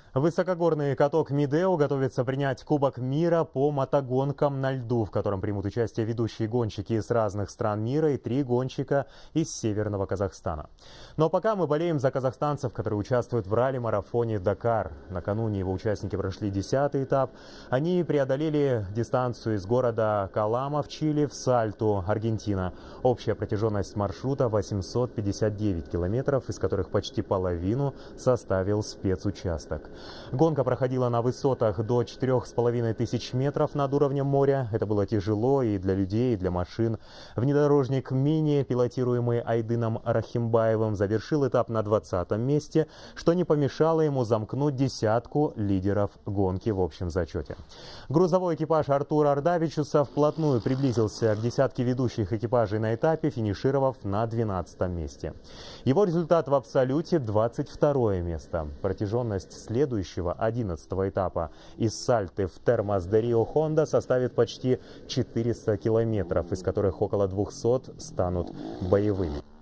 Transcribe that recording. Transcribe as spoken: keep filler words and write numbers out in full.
Высокогорный каток Мидео готовится принять Кубок мира по мотогонкам на льду, в котором примут участие ведущие гонщики с разных стран мира и три гонщика из северного Казахстана. Но пока мы болеем за казахстанцев, которые участвуют в ралли-марафоне Дакар. Накануне его участники прошли десятый этап. Они преодолели дистанцию из города Калама в Чили в Сальту, Аргентина. Общая протяженность маршрута восемьсот пятьдесят девять километров, из которых почти половину составил спецучасток. Гонка проходила на высотах до четырёх с половиной тысяч метров над уровнем моря. Это было тяжело и для людей, и для машин. Внедорожник «Мини», пилотируемый Айдыном Рахимбаевым, завершил этап на двадцатом месте, что не помешало ему замкнуть десятку лидеров гонки в общем зачете. Грузовой экипаж Артура Ардавичуса вплотную приблизился к десятке ведущих экипажей на этапе, финишировав на двенадцатом месте. Его результат в абсолюте – двадцать второе место. Протяженность следующего одиннадцатого этапа из Сальты в Термас де Рио Хонда составит почти четыреста километров, из которых около двухсот станут боевыми.